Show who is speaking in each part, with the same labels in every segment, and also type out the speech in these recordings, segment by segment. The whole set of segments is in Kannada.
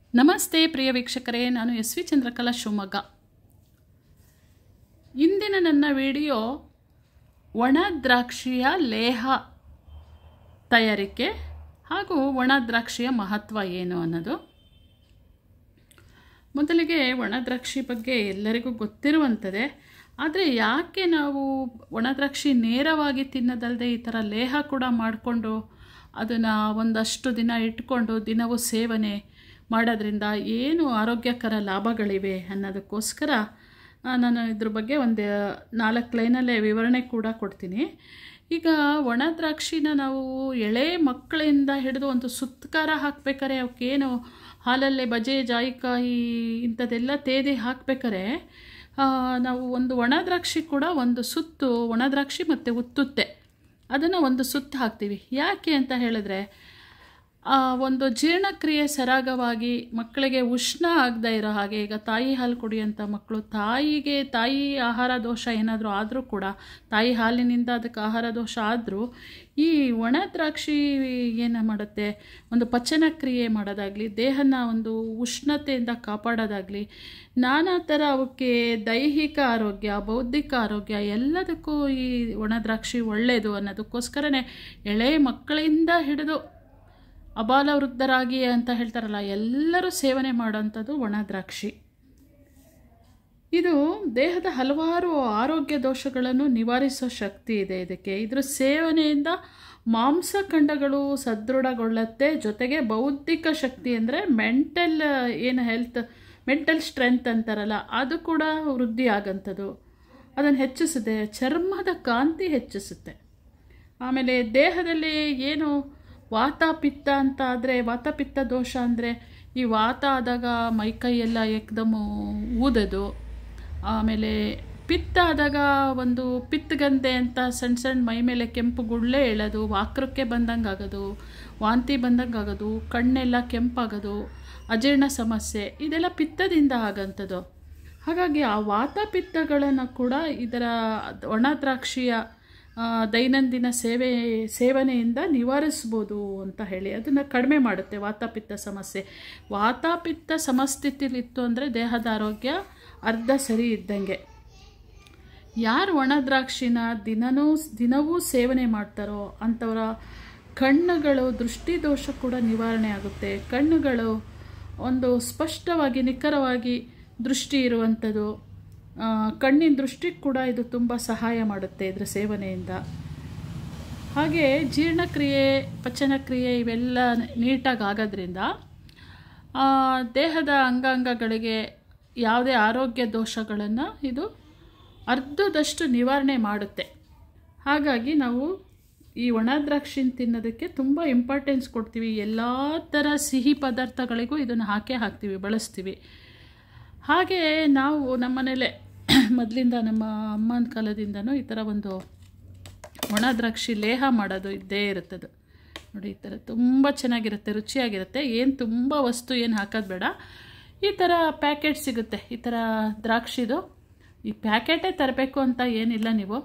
Speaker 1: ನಮಸ್ತೆ ಪ್ರಿಯ ವೀಕ್ಷಕರೇ, ನಾನು ಎಸ್ ವಿ ಚಂದ್ರಕಲಾ ಶಿವಮೊಗ್ಗ. ಇಂದಿನ ನನ್ನ ವಿಡಿಯೋ ಒಣ ದ್ರಾಕ್ಷಿಯ ಲೇಹ ತಯಾರಿಕೆ ಹಾಗೂ ಒಣ ದ್ರಾಕ್ಷಿಯ ಮಹತ್ವ ಏನು ಅನ್ನೋದು. ಮೊದಲಿಗೆ ಒಣ ದ್ರಾಕ್ಷಿ ಬಗ್ಗೆ ಎಲ್ಲರಿಗೂ ಗೊತ್ತಿರುವಂಥದ್ದೇ. ಆದರೆ ಯಾಕೆ ನಾವು ಒಣ ದ್ರಾಕ್ಷಿ ನೇರವಾಗಿ ತಿನ್ನೋದಲ್ಲದೆ ಈ ಥರ ಲೇಹ ಕೂಡ ಮಾಡಿಕೊಂಡು ಅದನ್ನು ಒಂದಷ್ಟು ದಿನ ಇಟ್ಕೊಂಡು ದಿನವೂ ಸೇವನೆ ಮಾಡೋದ್ರಿಂದ ಏನು ಆರೋಗ್ಯಕರ ಲಾಭಗಳಿವೆ ಅನ್ನೋದಕ್ಕೋಸ್ಕರ ನಾನು ಇದ್ರ ಬಗ್ಗೆ ಒಂದು 4 ಲೈನಲ್ಲೇ ವಿವರಣೆ ಕೂಡ ಕೊಡ್ತೀನಿ. ಈಗ ಒಣ ದ್ರಾಕ್ಷಿನ ನಾವು ಎಳೆ ಮಕ್ಕಳಿಂದ ಹಿಡಿದು ಒಂದು ಸುತ್ತಕಾರ ಹಾಕ್ಬೇಕಾರೆ ಅವಕ್ಕೇನು ಹಾಲಲ್ಲೇ ಬಜೆ ಜಾಯಿಕಾಯಿ ಇಂಥದ್ದೆಲ್ಲ ತೇದಿ ಹಾಕ್ಬೇಕಾರೆ ನಾವು ಒಂದು ಒಣ ದ್ರಾಕ್ಷಿ ಕೂಡ ಒಂದು ಸುತ್ತು ಒಣ ದ್ರಾಕ್ಷಿ ಮತ್ತು ಉತ್ತುತ್ತೆ ಅದನ್ನು ಒಂದು ಸುತ್ತು ಹಾಕ್ತೀವಿ. ಯಾಕೆ ಅಂತ ಹೇಳಿದ್ರೆ ಒಂದು ಜೀರ್ಣಕ್ರಿಯೆ ಸರಾಗವಾಗಿ ಮಕ್ಕಳಿಗೆ ಉಷ್ಣ ಆಗದೇ ಇರೋ ಹಾಗೆ. ಈಗ ತಾಯಿ ಹಾಲು ಕುಡಿಯೋಂಥ ಮಕ್ಕಳು, ತಾಯಿ ಆಹಾರ ದೋಷ ಏನಾದರೂ ಆದರೂ ಕೂಡ, ತಾಯಿ ಹಾಲಿನಿಂದ ಅದಕ್ಕೆ ಆಹಾರ ದೋಷ ಆದರೂ ಈ ಒಣ ದ್ರಾಕ್ಷಿ ಏನು ಮಾಡುತ್ತೆ, ಒಂದು ಪಚನ ಕ್ರಿಯೆ ಮಾಡೋದಾಗಲಿ, ದೇಹನ ಒಂದು ಉಷ್ಣತೆಯಿಂದ ಕಾಪಾಡೋದಾಗಲಿ, ನಾನಾ ಥರ ಅವಕ್ಕೆ ದೈಹಿಕ ಆರೋಗ್ಯ, ಬೌದ್ಧಿಕ ಆರೋಗ್ಯ ಎಲ್ಲದಕ್ಕೂ ಈ ಒಣ ದ್ರಾಕ್ಷಿ ಒಳ್ಳೆಯದು ಅನ್ನೋದಕ್ಕೋಸ್ಕರನೇ ಎಳೆ ಮಕ್ಕಳಿಂದ ಹಿಡಿದು ಅಬಾಲ ವೃದ್ಧರಾಗಿ ಅಂತ ಹೇಳ್ತಾರಲ್ಲ, ಎಲ್ಲರೂ ಸೇವನೆ ಮಾಡೋಂಥದ್ದು ಒಣ ದ್ರಾಕ್ಷಿ. ಇದು ದೇಹದ ಹಲವಾರು ಆರೋಗ್ಯ ದೋಷಗಳನ್ನು ನಿವಾರಿಸೋ ಶಕ್ತಿ ಇದೆ ಇದಕ್ಕೆ. ಇದರ ಸೇವನೆಯಿಂದ ಮಾಂಸಖಂಡಗಳು ಸದೃಢಗೊಳ್ಳುತ್ತೆ. ಜೊತೆಗೆ ಬೌದ್ಧಿಕ ಶಕ್ತಿ ಅಂದರೆ ಮೆಂಟಲ್ ಸ್ಟ್ರೆಂತ್ ಅಂತಾರಲ್ಲ, ಅದು ಕೂಡ ವೃದ್ಧಿ ಆಗೋಂಥದ್ದು. ಅದನ್ನು ಹೆಚ್ಚಿಸುತ್ತೆ. ಚರ್ಮದ ಕಾಂತಿ ಹೆಚ್ಚಿಸುತ್ತೆ. ಆಮೇಲೆ ದೇಹದಲ್ಲಿ ಏನು ವಾತ ಪಿತ್ತ ಅಂತ ಆದರೆ, ವಾತ ಪಿತ್ತ ದೋಷ ಅಂದರೆ ಈ ವಾತ ಆದಾಗ ಮೈಕೈಯೆಲ್ಲ ಏಕದಮ್ ಊದೋದು, ಆಮೇಲೆ ಪಿತ್ತ ಆದಾಗ ಒಂದು ಪಿತ್ತಗಂಧೆ ಅಂತ ಸಣ್ಣ ಮೈ ಮೇಲೆ ಕೆಂಪು ಗುಳ್ಳೆ ಎಳೋದು, ವಾಕರಕ್ಕೆ ಬಂದಂಗೆ ಆಗೋದು, ವಾಂತಿ ಬಂದಂಗೆ ಆಗೋದು, ಕಣ್ಣೆಲ್ಲ ಕೆಂಪಾಗೋದು, ಅಜೀರ್ಣ ಸಮಸ್ಯೆ, ಇದೆಲ್ಲ ಪಿತ್ತದಿಂದ ಆಗೋಂಥದ್ದು. ಹಾಗಾಗಿ ಆ ವಾತ ಪಿತ್ತಗಳನ್ನು ಕೂಡ ಇದರ ಒಣ ದ್ರಾಕ್ಷಿಯ ದೈನಂದಿನ ಸೇವನೆಯಿಂದ ನಿವಾರಿಸ್ಬೋದು ಅಂತ ಹೇಳಿ ಅದನ್ನು ಕಡಿಮೆ ಮಾಡುತ್ತೆ ವಾತಾಪಿತ್ತ ಸಮಸ್ಯೆ. ವಾತಾಪಿತ್ತ ಸಮಸ್ಥಿತಿಲಿತ್ತು ಅಂದರೆ ದೇಹದ ಆರೋಗ್ಯ ಅರ್ಧ ಸರಿ ಇದ್ದಂಗೆ. ಯಾರು ಒಣ ದ್ರಾಕ್ಷಿನ ದಿನವೂ ಸೇವನೆ ಮಾಡ್ತಾರೋ ಅಂಥವರ ಕಣ್ಣುಗಳು ದೃಷ್ಟಿ ದೋಷ ಕೂಡ ನಿವಾರಣೆ ಆಗುತ್ತೆ. ಕಣ್ಣುಗಳು ಒಂದು ಸ್ಪಷ್ಟವಾಗಿ ನಿಖರವಾಗಿ ದೃಷ್ಟಿ ಇರುವಂಥದ್ದು, ಕಣ್ಣಿನ ದೃಷ್ಟಿಗೆ ಕೂಡ ಇದು ತುಂಬ ಸಹಾಯ ಮಾಡುತ್ತೆ ಇದರ ಸೇವನೆಯಿಂದ. ಹಾಗೆ ಜೀರ್ಣಕ್ರಿಯೆ, ಪಚನಕ್ರಿಯೆ ಇವೆಲ್ಲ ನೀಟಾಗಿ ಆಗೋದ್ರಿಂದ ದೇಹದ ಅಂಗಾಂಗಗಳಿಗೆ ಯಾವುದೇ ಆರೋಗ್ಯ ದೋಷಗಳನ್ನು ಇದು ಅರ್ಧದಷ್ಟು ನಿವಾರಣೆ ಮಾಡುತ್ತೆ. ಹಾಗಾಗಿ ನಾವು ಈ ಒಣ ದ್ರಾಕ್ಷಿನ ತಿನ್ನೋದಕ್ಕೆ ತುಂಬ ಇಂಪಾರ್ಟೆನ್ಸ್ ಕೊಡ್ತೀವಿ. ಎಲ್ಲ ಥರ ಸಿಹಿ ಪದಾರ್ಥಗಳಿಗೂ ಇದನ್ನು ಹಾಕ್ತೀವಿ, ಬಳಸ್ತೀವಿ. ಹಾಗೆ ನಾವು ನಮ್ಮ ಮನೇಲೆ ಮೊದಲಿಂದ ನಮ್ಮ ಅಮ್ಮನ ಕಾಲದಿಂದನೂ ಈ ಥರ ಒಂದು ಒಣ ದ್ರಾಕ್ಷಿ ಲೇಹ ಮಾಡೋದು ಇದ್ದೇ ಇರುತ್ತದು. ನೋಡಿ, ಈ ಥರ ತುಂಬ ಚೆನ್ನಾಗಿರುತ್ತೆ, ರುಚಿಯಾಗಿರುತ್ತೆ. ಏನು ತುಂಬ ವಸ್ತು ಏನು ಹಾಕೋದು ಬೇಡ. ಈ ಥರ ಪ್ಯಾಕೆಟ್ ಸಿಗುತ್ತೆ, ಈ ಥರ ದ್ರಾಕ್ಷಿದು. ಈ ಪ್ಯಾಕೆಟೇ ತರಬೇಕು ಅಂತ ಏನಿಲ್ಲ. ನೀವು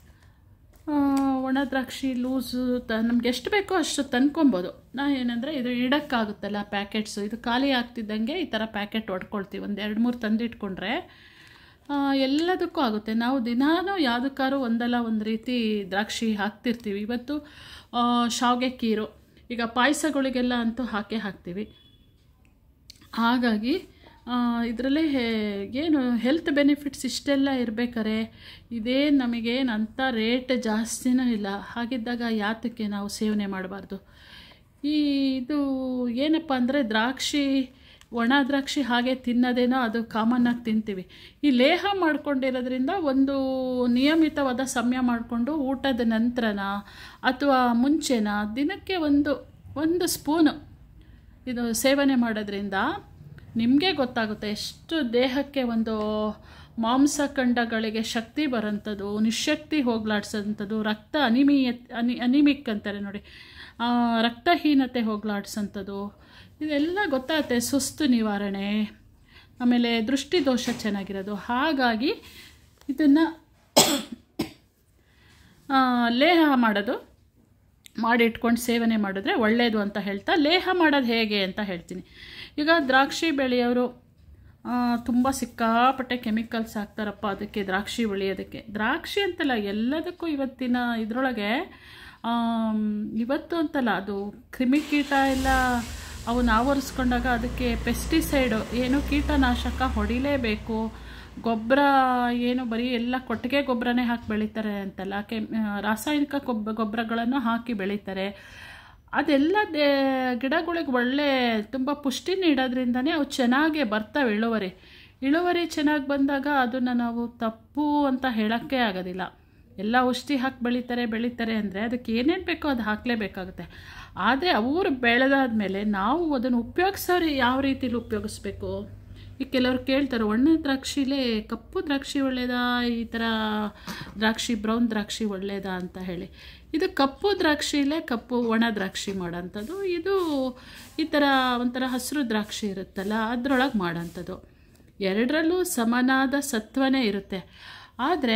Speaker 1: ಒಣ ದ್ರಾಕ್ಷಿ ಲೂಸು ನಮ್ಗೆ ಎಷ್ಟು ಬೇಕೋ ಅಷ್ಟು ತಂದ್ಕೊಬೋದು. ಏನಂದರೆ ಇದು ಇಡೋಕ್ಕಾಗುತ್ತಲ್ಲ ಪ್ಯಾಕೆಟ್ಸು, ಇದು ಖಾಲಿ ಆಗ್ತಿದ್ದಂಗೆ ಈ ಥರ ಪ್ಯಾಕೆಟ್ ಹೊಡ್ಕೊಳ್ತೀವಿ. ಒಂದು 2-3 ತಂದಿಟ್ಕೊಂಡ್ರೆ ಎಲ್ಲದಕ್ಕೂ ಆಗುತ್ತೆ. ನಾವು ದಿನಾನೂ ಯಾವುದಕ್ಕಾದ್ರೂ ಒಂದಲ್ಲ ಒಂದು ರೀತಿ ದ್ರಾಕ್ಷಿ ಹಾಕ್ತಿರ್ತೀವಿ. ಇವತ್ತು ಶಾವಿಗೆ ಕೀರು, ಈಗ ಪಾಯಸಗಳಿಗೆಲ್ಲ ಅಂತೂ ಹಾಕ್ತೀವಿ. ಹಾಗಾಗಿ ಇದರಲ್ಲೇ ಏನು ಹೆಲ್ತ್ ಬೆನಿಫಿಟ್ಸ್ ಇಷ್ಟೆಲ್ಲ ಇರಬೇಕಾರೆ ಇದೇನು ನಮಗೇನಂತ ರೇಟ್ ಜಾಸ್ತಿನೂ ಇಲ್ಲ. ಹಾಗಿದ್ದಾಗ ಯಾತಕ್ಕೆ ನಾವು ಸೇವನೆ ಮಾಡಬಾರ್ದು? ಇದು ಏನಪ್ಪ ಅಂದರೆ ದ್ರಾಕ್ಷಿ, ಒಣ ದ್ರಾಕ್ಷಿ ಹಾಗೆ ತಿನ್ನೋದೇನೋ ಅದು ಕಾಮನ್ನಾಗಿ ತಿಂತೀವಿ. ಈ ಲೇಹ ಮಾಡ್ಕೊಂಡಿರೋದ್ರಿಂದ ಒಂದು ನಿಯಮಿತವಾದ ಸಮಯ ಮಾಡಿಕೊಂಡು ಊಟದ ನಂತರನ ಅಥವಾ ಮುಂಚೆನ ದಿನಕ್ಕೆ ಒಂದು ಸ್ಪೂನು ಇದು ಸೇವನೆ ಮಾಡೋದ್ರಿಂದ ನಿಮಗೆ ಗೊತ್ತಾಗುತ್ತೆ ಎಷ್ಟು ದೇಹಕ್ಕೆ ಒಂದು ಮಾಂಸಖಂಡಗಳಿಗೆ ಶಕ್ತಿ ಬರೋಂಥದ್ದು, ನಿಶಕ್ತಿ ಹೋಗ್ಲಾಡ್ಸೋಂಥದ್ದು, ರಕ್ತ ಅನಿಮಿಕ್ ಅಂತಾರೆ ನೋಡಿ, ರಕ್ತಹೀನತೆ ಹೋಗ್ಲಾಡ್ಸೋಂಥದ್ದು, ಇದೆಲ್ಲ ಗೊತ್ತಾಗುತ್ತೆ. ಸುಸ್ತು ನಿವಾರಣೆ, ಆಮೇಲೆ ದೃಷ್ಟಿ ದೋಷ ಚೆನ್ನಾಗಿರೋದು. ಹಾಗಾಗಿ ಇದನ್ನು ಲೇಹ ಮಾಡೋದು ಮಾಡಿ ಇಟ್ಕೊಂಡು ಸೇವನೆ ಮಾಡಿದ್ರೆ ಒಳ್ಳೆಯದು ಅಂತ ಹೇಳ್ತಾ ಲೇಹ ಮಾಡೋದು ಹೇಗೆ ಅಂತ ಹೇಳ್ತೀನಿ. ಈಗ ದ್ರಾಕ್ಷಿ ಬೆಳೆಯೋರು ತುಂಬ ಸಿಕ್ಕಾಪಟ್ಟೆ ಕೆಮಿಕಲ್ಸ್ ಹಾಕ್ತಾರಪ್ಪ ಅದಕ್ಕೆ, ದ್ರಾಕ್ಷಿ ಬೆಳೆಯೋದಕ್ಕೆ. ದ್ರಾಕ್ಷಿ ಅಂತಲ್ಲ, ಎಲ್ಲದಕ್ಕೂ ಇವತ್ತಿನ ಇದರೊಳಗೆ ಇವತ್ತು ಅಂತಲ್ಲ, ಅದು ಕ್ರಿಮಿಕೀಟ ಎಲ್ಲ ಅವನ್ನ ಆವರಿಸ್ಕೊಂಡಾಗ ಅದಕ್ಕೆ ಪೆಸ್ಟಿಸೈಡು ಏನು ಕೀಟನಾಶಕ ಹೊಡಿಲೇಬೇಕು. ಗೊಬ್ಬರ ಏನು ಬರೀ ಎಲ್ಲ ಕೊಟ್ಟಿಗೆ ಗೊಬ್ಬರನೇ ಹಾಕಿ ಬೆಳೀತಾರೆ ಅಂತಲ್ಲ, ರಾಸಾಯನಿಕ ಗೊಬ್ಬರಗಳನ್ನು ಹಾಕಿ ಬೆಳೀತಾರೆ. ಅದೆಲ್ಲ ಗಿಡಗಳಿಗೆ ಒಳ್ಳೆ ತುಂಬ ಪುಷ್ಟಿ ನೀಡೋದ್ರಿಂದನೇ ಅವು ಚೆನ್ನಾಗೇ ಬರ್ತವೆ. ಇಳುವರಿ ಚೆನ್ನಾಗಿ ಬಂದಾಗ ಅದನ್ನು ನಾವು ತಪ್ಪು ಅಂತ ಹೇಳೋಕ್ಕೆ ಆಗೋದಿಲ್ಲ. ಎಲ್ಲ ಔಷಧಿ ಹಾಕಿ ಬೆಳೀತಾರೆ ಅಂದರೆ ಅದಕ್ಕೆ ಏನೇನು ಬೇಕೋ ಅದು ಹಾಕಲೇಬೇಕಾಗುತ್ತೆ. ಆದರೆ ಅವರು ಬೆಳೆದಾದ್ಮೇಲೆ ನಾವು ಅದನ್ನು ಉಪಯೋಗಿಸೋರು ಯಾವ ರೀತಿಲಿ ಉಪಯೋಗಿಸ್ಬೇಕು. ಈಗ ಕೆಲವರು ಕೇಳ್ತಾರೆ, ಒಣ ದ್ರಾಕ್ಷಿಲೇ ಕಪ್ಪು ದ್ರಾಕ್ಷಿ ಒಳ್ಳೆಯದಾ, ಈ ಥರ ದ್ರಾಕ್ಷಿ ಬ್ರೌನ್ ದ್ರಾಕ್ಷಿ ಒಳ್ಳೆಯದಾ ಅಂತ ಹೇಳಿ. ಇದು ಕಪ್ಪು ದ್ರಾಕ್ಷಿಲೇ ಒಣ ದ್ರಾಕ್ಷಿ ಮಾಡೋಂಥದ್ದು. ಇದು ಈ ಥರ ಒಂಥರ ಹಸಿರು ದ್ರಾಕ್ಷಿ ಇರುತ್ತಲ್ಲ ಅದರೊಳಗೆ ಮಾಡೋಂಥದ್ದು. ಎರಡರಲ್ಲೂ ಸಮನಾದ ಸತ್ವನೇ ಇರುತ್ತೆ. ಆದರೆ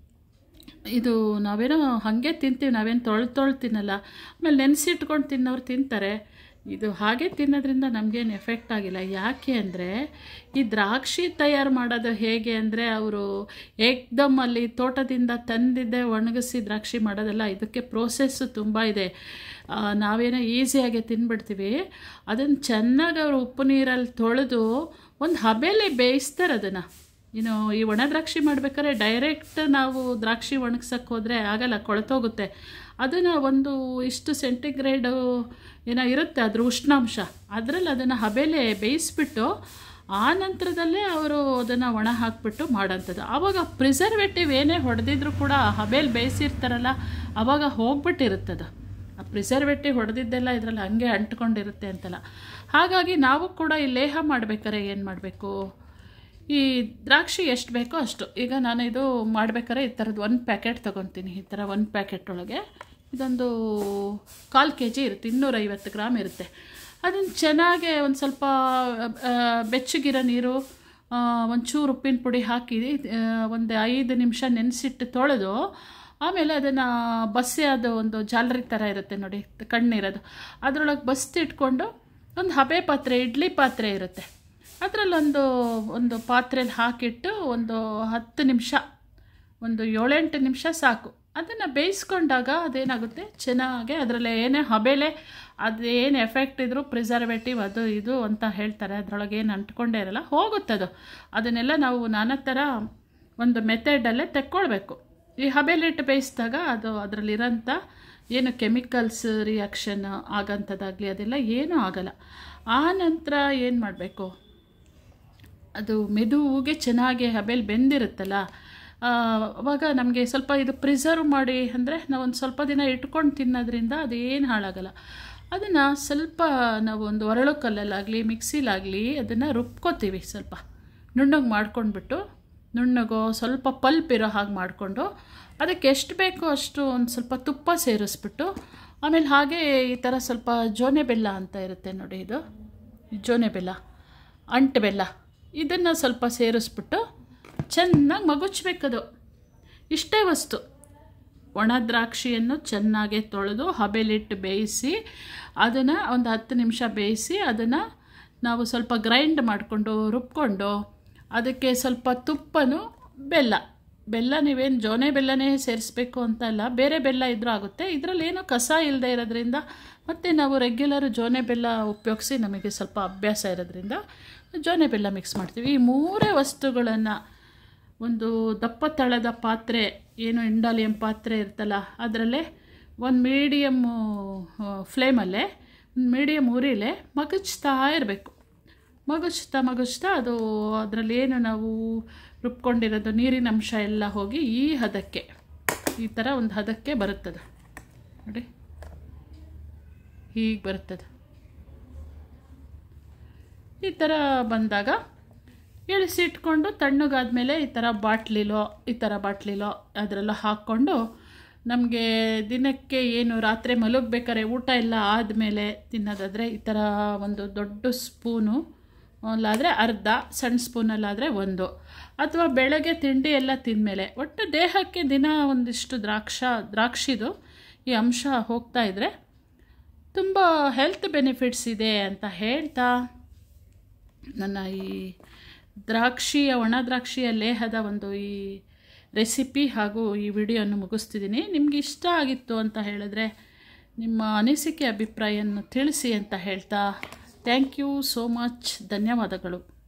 Speaker 1: ಇದು ನಾವೇನೋ ಹಾಗೆ ತಿಂತೀವಿ, ನಾವೇನು ತೊಳ್ದು ತಿನ್ನಲ್ಲ. ಆಮೇಲೆ ನೆನೆಸಿಟ್ಕೊಂಡು ತಿನ್ನೋರು ತಿಂತಾರೆ. ಇದು ಹಾಗೆ ತಿನ್ನೋದ್ರಿಂದ ನಮಗೇನು ಎಫೆಕ್ಟ್ ಆಗಿಲ್ಲ. ಯಾಕೆ ಅಂದರೆ ಈ ದ್ರಾಕ್ಷಿ ತಯಾರು ಮಾಡೋದು ಹೇಗೆ ಅಂದರೆ, ಅವರು ಏಕ್ದಮ್ಮಲ್ಲಿ ತೋಟದಿಂದ ತಂದಿದ್ದೆ ಒಣಗಿಸಿ ದ್ರಾಕ್ಷಿ ಮಾಡೋದಲ್ಲ. ಇದಕ್ಕೆ ಪ್ರೋಸೆಸ್ಸು ತುಂಬ ಇದೆ. ನಾವೇನೋ ಈಸಿಯಾಗಿ ತಿನ್ಬಿಡ್ತೀವಿ. ಅದನ್ನು ಚೆನ್ನಾಗಿ ಅವರು ಉಪ್ಪು ನೀರಲ್ಲಿ ತೊಳೆದು ಒಂದು ಹಬೆಯಲ್ಲಿ ಬೇಯಿಸ್ತಾರೆ ಅದನ್ನು. ಇನ್ನು ಈ ಒಣ ದ್ರಾಕ್ಷಿ ಮಾಡ್ಬೇಕಾದ್ರೆ ಡೈರೆಕ್ಟ್ ನಾವು ದ್ರಾಕ್ಷಿ ಒಣಗ್ಸೋಕ್ಕೆ ಹೋದರೆ ಆಗಲ್ಲ, ಕೊಳೆತೋಗುತ್ತೆ. ಅದನ್ನು ಒಂದು ಇಷ್ಟು ಸೆಂಟಿಗ್ರೇಡು ಏನೋ ಇರುತ್ತೆ ಅದ್ರ ಉಷ್ಣಾಂಶ, ಅದರಲ್ಲಿ ಅದನ್ನು ಹಬೆಲೆ ಬೇಯಿಸ್ಬಿಟ್ಟು ಆ ನಂತರದಲ್ಲೇ ಅವರು ಅದನ್ನು ಒಣ ಹಾಕಿಬಿಟ್ಟು ಮಾಡೋಂಥದ್ದು. ಆವಾಗ ಪ್ರಿಸರ್ವೇಟಿವ್ ಏನೇ ಹೊಡೆದಿದ್ರು ಕೂಡ ಹಬೆಯಲ್ಲಿ ಬೇಯಿಸಿರ್ತಾರಲ್ಲ ಆವಾಗ ಹೋಗ್ಬಿಟ್ಟಿರುತ್ತದು. ಆ ಪ್ರಿಸರ್ವೇಟಿವ್ ಹೊಡೆದಿದ್ದೆಲ್ಲ ಇದರಲ್ಲಿ ಹಂಗೆ ಅಂಟ್ಕೊಂಡಿರುತ್ತೆ ಅಂತಲ್ಲ. ಹಾಗಾಗಿ ನಾವು ಕೂಡ ಈ ಲೇಹ ಮಾಡ್ಬೇಕಾದ್ರೆ ಏನು ಮಾಡಬೇಕು, ಈ ದ್ರಾಕ್ಷಿ ಎಷ್ಟು ಬೇಕೋ ಅಷ್ಟು. ಈಗ ನಾನು ಇದು ಮಾಡ್ಬೇಕಾದ್ರೆ ಈ ಥರದ್ದು 1 ಪ್ಯಾಕೆಟ್ ತೊಗೊತೀನಿ. ಈ ಥರ 1 ಪ್ಯಾಕೆಟ್ ಒಳಗೆ ಇದೊಂದು 1/4 kg ಇರುತ್ತೆ, 250 ಗ್ರಾಮ್ ಇರುತ್ತೆ. ಅದನ್ನು ಚೆನ್ನಾಗಿ ಒಂದು ಸ್ವಲ್ಪ ಬೆಚ್ಚಗಿರೋ ನೀರು, ಒಂಚೂರು ಉಪ್ಪಿನ ಪುಡಿ ಹಾಕಿ ಒಂದು 5 ನಿಮಿಷ ನೆನೆಸಿಟ್ಟು ತೊಳೆದು, ಆಮೇಲೆ ಅದನ್ನು ಅದು ಒಂದು ಜಾಲರಿ ಥರ ಇರುತ್ತೆ ನೋಡಿ, ಕಣ್ಣಿರೋದು, ಅದರೊಳಗೆ ಬಸ್ತಿಟ್ಕೊಂಡು ಒಂದು ಹಬೆ ಪಾತ್ರೆ, ಇಡ್ಲಿ ಪಾತ್ರೆ ಇರುತ್ತೆ, ಅದರಲ್ಲೊಂದು ಪಾತ್ರೆಯಲ್ಲಿ ಹಾಕಿಟ್ಟು ಒಂದು 10 ನಿಮಿಷ, ಒಂದು 7-8 ನಿಮಿಷ ಸಾಕು. ಅದನ್ನು ಬೇಯಿಸ್ಕೊಂಡಾಗ ಅದೇನಾಗುತ್ತೆ, ಚೆನ್ನಾಗಿ ಅದರಲ್ಲಿ ಏನೇ ಹಬೆಲೆ ಅದೇನು ಎಫೆಕ್ಟ್ ಇದ್ದರೂ ಪ್ರಿಸರ್ವೇಟಿವ್ ಅದು ಇದು ಅಂತ ಹೇಳ್ತಾರೆ, ಅದರೊಳಗೆ ಏನು ಅಂಟ್ಕೊಂಡೇ ಇರಲ್ಲ, ಹೋಗುತ್ತದು. ಅದನ್ನೆಲ್ಲ ನಾವು ನಾನಾ ಥರ ಒಂದು ಮೆಥಡಲ್ಲೇ ತೆಕ್ಕೊಳ್ಬೇಕು. ಈ ಹಬೆಲಿಟ್ಟು ಬೇಯಿಸಿದಾಗ ಅದು ಅದರಲ್ಲಿರೋಂಥ ಏನು ಕೆಮಿಕಲ್ಸ್ ರಿಯಾಕ್ಷನ್ ಆಗೋಂಥದ್ದಾಗಲಿ ಅದೆಲ್ಲ ಏನೂ ಆಗಲ್ಲ. ಆ ನಂತರ ಏನು ಮಾಡಬೇಕು, ಅದು ಮೆದುವಿಗೆ ಚೆನ್ನಾಗಿ ಹಬೆಲಿ ಬೆಂದಿರುತ್ತಲ್ಲ, ಆವಾಗ ನಮಗೆ ಸ್ವಲ್ಪ ಇದು ಪ್ರಿಸರ್ವ್ ಮಾಡಿ ಅಂದರೆ ನಾವೊಂದು ಸ್ವಲ್ಪ ದಿನ ಇಟ್ಕೊಂಡು ತಿನ್ನೋದ್ರಿಂದ ಅದೇನು ಹಾಳಾಗಲ್ಲ. ಅದನ್ನು ಸ್ವಲ್ಪ ನಾವು ಒಂದು ಒರಳು ಕಲ್ಲಲ್ಲಾಗಲಿ ಮಿಕ್ಸಿಲಾಗಲಿ ಅದನ್ನು ರುಬ್ಕೋತೀವಿ. ಸ್ವಲ್ಪ ನುಣ್ಣಗೆ ಮಾಡ್ಕೊಂಡ್ಬಿಟ್ಟು, ನುಣ್ಣಗೋ ಸ್ವಲ್ಪ ಪಲ್ಪ್ ಇರೋ ಹಾಗೆ ಮಾಡಿಕೊಂಡು ಅದಕ್ಕೆ ಎಷ್ಟು ಬೇಕೋ ಅಷ್ಟು ಒಂದು ಸ್ವಲ್ಪ ತುಪ್ಪ ಸೇರಿಸ್ಬಿಟ್ಟು, ಆಮೇಲೆ ಹಾಗೆ ಈ ಥರ ಸ್ವಲ್ಪ ಜೋನೆ ಬೆಲ್ಲ ಅಂತ ಇರುತ್ತೆ ನೋಡಿ, ಇದು ಜೋನೆ ಬೆಲ್ಲ, ಅಂಟು ಬೆಲ್ಲ, ಇದನ್ನು ಸ್ವಲ್ಪ ಸೇರಿಸ್ಬಿಟ್ಟು ಚೆನ್ನಾಗಿ ಮಗುಚಬೇಕದು. ಇಷ್ಟೇ ವಸ್ತು. ಒಣ ದ್ರಾಕ್ಷಿಯನ್ನು ಚೆನ್ನಾಗಿ ತೊಳೆದು ಹಬೆಲಿಟ್ಟು ಬೇಯಿಸಿ ಅದನ್ನು ಒಂದು 10 ನಿಮಿಷ ಬೇಯಿಸಿ ಅದನ್ನು ನಾವು ಸ್ವಲ್ಪ ಗ್ರೈಂಡ್ ಮಾಡಿಕೊಂಡು ರುಬ್ಕೊಂಡು ಅದಕ್ಕೆ ಸ್ವಲ್ಪ ತುಪ್ಪನೂ ಬೆಲ್ಲ ನೀವೇನು ಜೋನೆ ಬೆಲ್ಲನೇ ಸೇರಿಸ್ಬೇಕು ಅಂತಲ್ಲ, ಬೇರೆ ಬೆಲ್ಲ ಇದ್ರೂ ಆಗುತ್ತೆ. ಇದರಲ್ಲಿ ಏನೋ ಕಸ ಇಲ್ಲದೆ ಇರೋದ್ರಿಂದ ಮತ್ತು ನಾವು ರೆಗ್ಯುಲರ್ ಜೋನೆ ಬೆಲ್ಲ ಉಪಯೋಗಿಸಿ ನಮಗೆ ಸ್ವಲ್ಪ ಅಭ್ಯಾಸ ಇರೋದ್ರಿಂದ ಜೋನೆ ಬೆಲ್ಲ ಮಿಕ್ಸ್ ಮಾಡ್ತೀವಿ. ಈ 3 ವಸ್ತುಗಳನ್ನು ಒಂದು ದಪ್ಪ ತಳದ ಪಾತ್ರೆ, ಏನು ಇಂಡಾಲಿಯಂ ಪಾತ್ರೆ ಇರ್ತಲ್ಲ ಅದರಲ್ಲೇ ಒಂದು ಮೀಡಿಯಮ್ಮು ಫ್ಲೇಮಲ್ಲೇ, ಒಂದು ಮೀಡಿಯಮ್ ಉರಿಲೇ ಮಗುಚ್ತಾ ಇರಬೇಕು. ಮಗುಚ್ತಾ ಅದು ಅದರಲ್ಲಿ ಏನು ನಾವು ರುಬ್ಕೊಂಡಿರೋದು ನೀರಿನ ಅಂಶ ಎಲ್ಲ ಹೋಗಿ ಈ ಹದಕ್ಕೆ, ಈ ಥರ ಒಂದು ಹದಕ್ಕೆ ಬರುತ್ತದೆ ನೋಡಿ, ಹೀಗೆ ಬರುತ್ತದೆ. ಈ ಥರ ಬಂದಾಗ ಇಳಿಸಿಟ್ಕೊಂಡು ತಣ್ಣಗಾದ್ಮೇಲೆ ಈ ಥರ ಬಾಟ್ಲಿಲೋ ಅದರೆಲ್ಲ ಹಾಕ್ಕೊಂಡು ನಮಗೆ ದಿನಕ್ಕೆ ಏನು ರಾತ್ರಿ ಮಲಗಬೇಕಾದ್ರೆ ಊಟ ಎಲ್ಲ ಆದಮೇಲೆ ತಿನ್ನೋದಾದರೆ ಈ ಥರ ಒಂದು ದೊಡ್ಡ ಸ್ಪೂನು ಅಲ್ಲಾದರೆ ಅರ್ಧ, ಸಣ್ಣ ಸ್ಪೂನಲ್ಲಾದರೆ 1, ಅಥವಾ ಬೆಳಗ್ಗೆ ತಿಂಡಿ ಎಲ್ಲ ತಿಂದಮೇಲೆ, ಒಟ್ಟು ದೇಹಕ್ಕೆ ದಿನ ಒಂದಿಷ್ಟು ದ್ರಾಕ್ಷಿದು ಈ ಅಂಶ ಹೋಗ್ತಾ ಇದ್ದರೆ ತುಂಬ ಹೆಲ್ತ್ ಬೆನಿಫಿಟ್ಸ್ ಇದೆ ಅಂತ ಹೇಳ್ತಾ ನನ್ನ ಈ ದ್ರಾಕ್ಷಿಯ ಒಣ ದ್ರಾಕ್ಷಿಯ ಲೇಹದ ಒಂದು ಈ ರೆಸಿಪಿ ಹಾಗೂ ಈ ವಿಡಿಯೋವನ್ನು ಮುಗಿಸ್ತಿದ್ದೀನಿ. ನಿಮಗೆ ಇಷ್ಟ ಆಗಿತ್ತು ಅಂತ ಹೇಳಿದ್ರೆ ನಿಮ್ಮ ಅನಿಸಿಕೆ ಅಭಿಪ್ರಾಯವನ್ನು ತಿಳಿಸಿ ಅಂತ ಹೇಳ್ತಾ ಥ್ಯಾಂಕ್ ಯು ಸೋ ಮಚ್. ಧನ್ಯವಾದಗಳು.